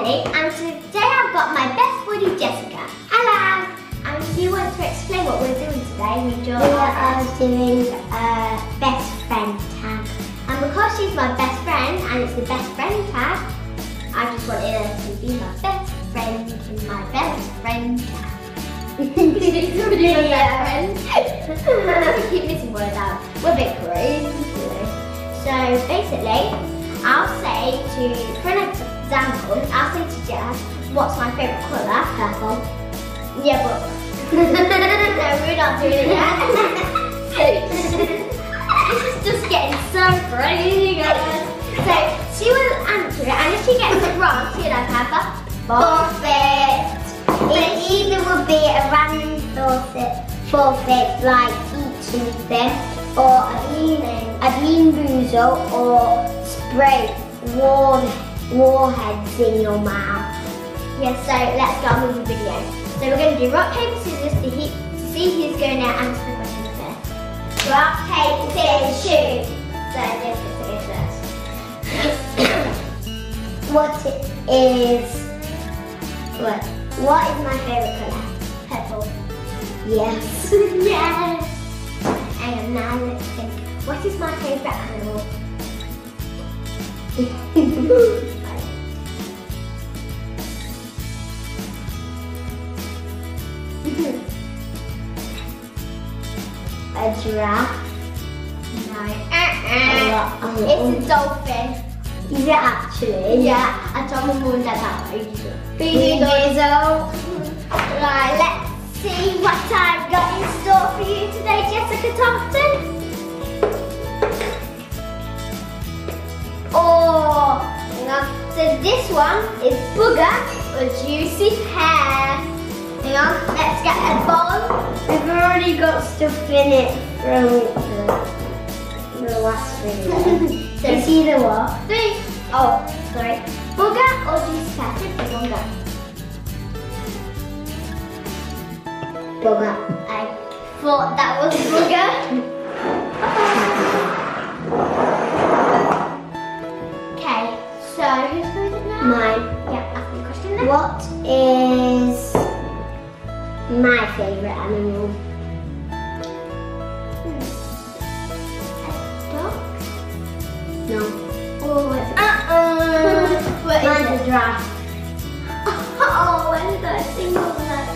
Ellie, and today I've got my best buddy Jessica. Hello! And do you want to explain what we're doing today? We are doing a best friend tag. And because she's my best friend and it's the best friend tag, I just wanted her to be my best friend in my best friend tag. She's already my best friend. We keep missing words out. We're a bit crazy today. So basically, I'll say to, for an example, I'll say to Jess, what's my favourite colour? Purple. Yeah, but no, we're not doing it yet. This is just getting so crazy, guys. So she will answer it, and if she gets it wrong, she'll have a forfeit. It either will be a random forfeit, like eat something, or a bean boozle, or spray warheads in your mouth. Yeah, so let's go on with the video. So we're going to do rock, paper, scissors to see who's going to answer the question first. Rock, paper, scissors, shoot. So this is first. What is my favourite colour? Purple. Yes. Yes. And now let's think. What is my favourite animal? A giraffe? No. It's a dolphin. Is it actually? Yeah. I told my mum and dad that ages ago. Right, let's see what I've got in store for you today, Jessica Thompson. Oh, hang on. So this one is booger or juicy pear. Hang on, let's get a bowl. We've already got stuff in it from the last video. So it's either what? Sorry. Booger or juicy pear? Booger. Booger. I thought that was booger. Okay, so who's going to now? Mine. Yeah, ask me a question then. What is my favourite animal? A dog? No. Oh, it's what is it? A giraffe. Oh, when did I think of that?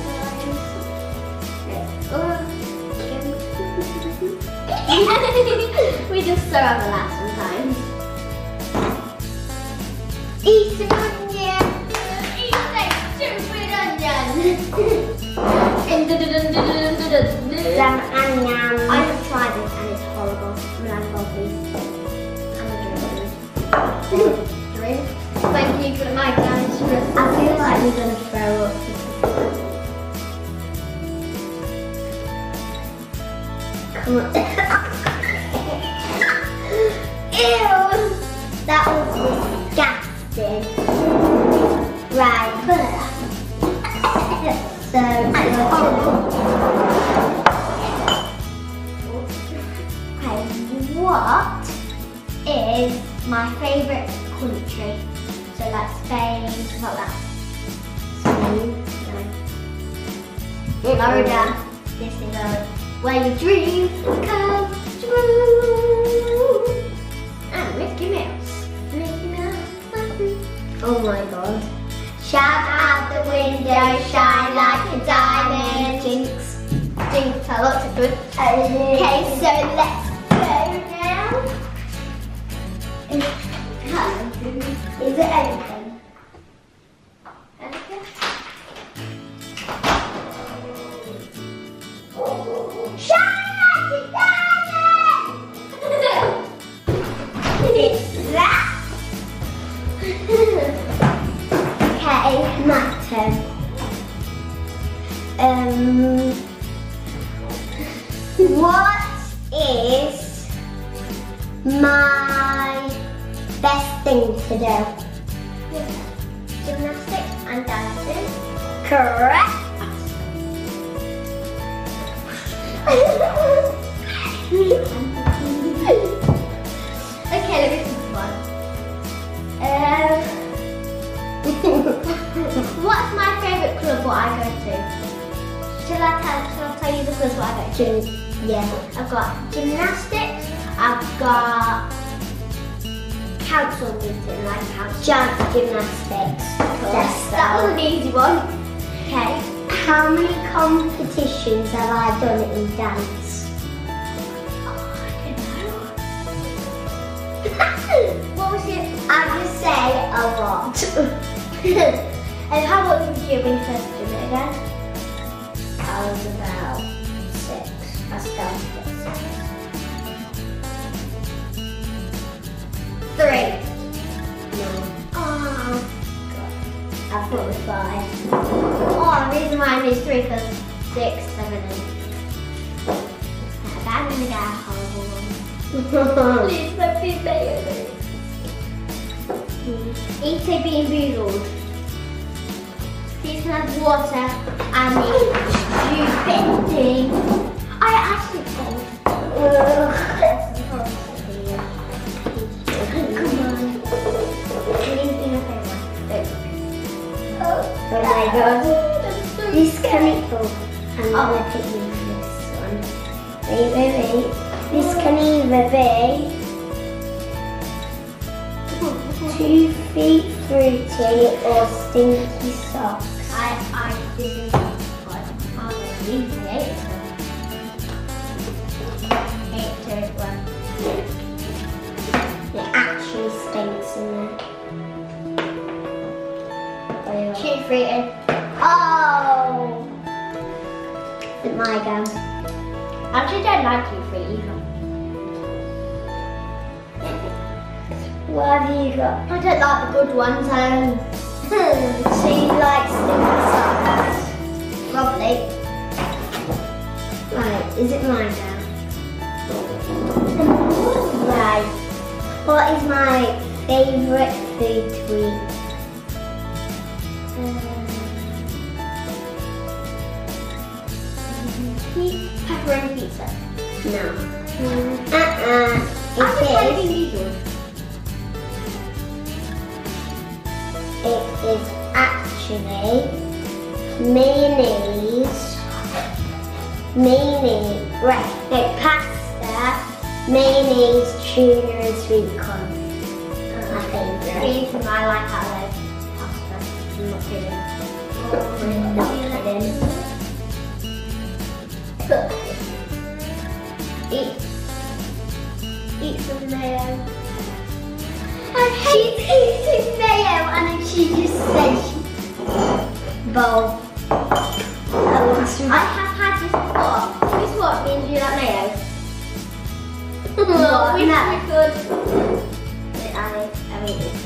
We just so have a laugh sometimes. Eat an onion! Eat a stupid onion! Some onion. I have tried it and it's horrible. I'm a drink. Thank you for the mic down. I feel like we're going to throw up. Come on. Ew! That was disgusting. Right. So, okay, what is my favourite country? So like Spain, something like that. Spain, no. Florida, Disneyland, where your dreams come true. And Mickey Mouse. Mickey Mouse. Oh my god. Shout out the window, shine like a diamond. Jinx. Jinx, I looked good. Okay, so let's go now. Is it anything? Anything? Shine like a diamond! It's that. Okay, my turn. What is my best thing to do? Gymnastics and dancing. Correct. Okay, let me think of one. was what I got. Yeah. I've got gymnastics. I've got council meeting, like council gymnastics. Yes, that was an easy one. Okay. How many competitions have I done in dance? Oh, I don't know. What was it? I would say a lot. And how old was you when you first did it again? I was about 6. I started at 6. 3. No. Oh, God. I thought it was 5. Oh, the reason why I missed 3 because 6, 7, 8. I'm gonna get a horrible one. Please, let me say it. Eat a being boozled. Please can have water and the stupid thing. I actually think. Come on. Please be my favourite. Oh my God. This chemical. I'm gonna pick you for this one. Wait. This can either be 2 feet fruity or stinky socks. I didn't it actually stinks in there. 2 fruity. Oh! It's my go. I actually don't like 2 fruity either. What have you got? I don't like the good ones. She likes stinky socks. Probably. Right, is it mine now? Right. What is my favourite food to eat? Pepperoni pizza. No. It is actually mayonnaise, right, no, pasta, mayonnaise, tuna and sweet corn. My favourite. Reason I like our pasta. I'm not kidding. Not kidding. Eat some mayo. She's eating mayo and then she just said bowl. I have had this before. This what means you like mayo? What? We could. I mean this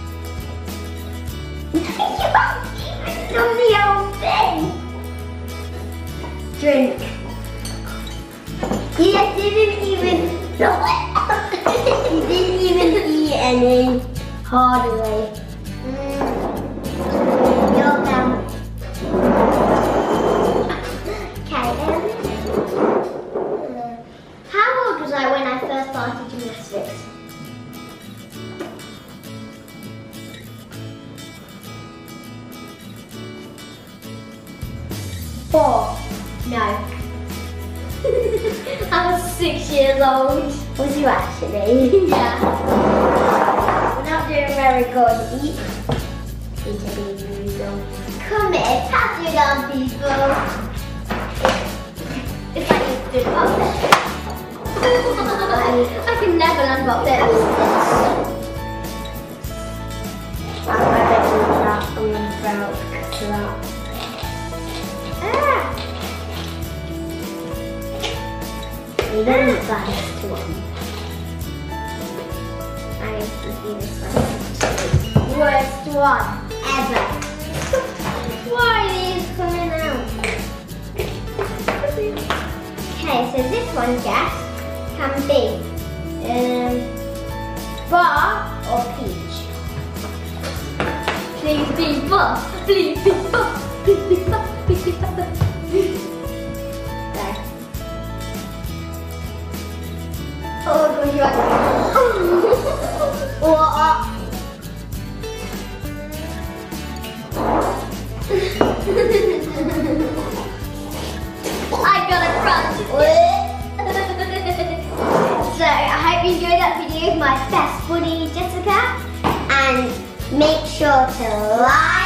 much. You won't even on the old thing. Drink. You didn't even you didn't even eat any hardly. You're down. Okay, how old was I when I first started gymnastics? 4. No. I was 6 years old. Was you actually? Yeah. We're not doing very good. Eat a baby. Come here, pass it on, people. It's like you did I can never unbox this. I don't do that. I'm going to throw out because of that. We don't need that one. I need to see this one. Worst one ever. Why are these coming out? Okay, so this one, guess, can be bar or peach. Please be bar. Please be bar. Please be bar. Please be bar. Oh, God, you're I got a up with you, my best buddy Jessica, and make sure to like,